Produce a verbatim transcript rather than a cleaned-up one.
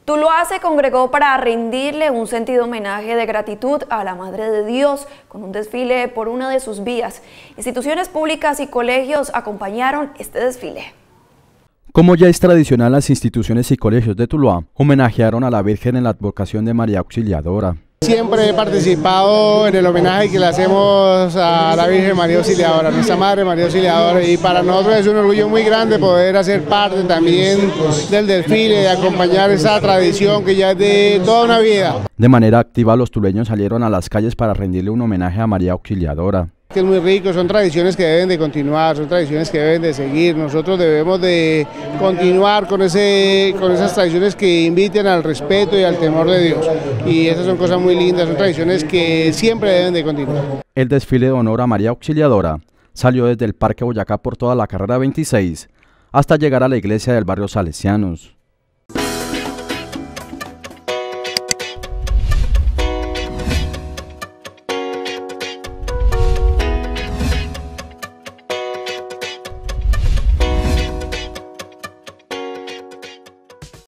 Tuluá se congregó para rendirle un sentido homenaje de gratitud a la Madre de Dios con un desfile por una de sus vías. Instituciones públicas y colegios acompañaron este desfile. Como ya es tradicional, las instituciones y colegios de Tuluá homenajearon a la Virgen en la advocación de María Auxiliadora. Siempre he participado en el homenaje que le hacemos a la Virgen María Auxiliadora, nuestra Madre María Auxiliadora, y para nosotros es un orgullo muy grande poder hacer parte también del desfile, de acompañar esa tradición que ya es de toda una vida. De manera activa, los tulueños salieron a las calles para rendirle un homenaje a María Auxiliadora. Que es muy rico, son tradiciones que deben de continuar, son tradiciones que deben de seguir. Nosotros debemos de continuar con, ese, con esas tradiciones que inviten al respeto y al temor de Dios. Y esas son cosas muy lindas, son tradiciones que siempre deben de continuar. El desfile de honor a María Auxiliadora salió desde el Parque Boyacá por toda la carrera veintiséis hasta llegar a la iglesia del barrio Salesianos.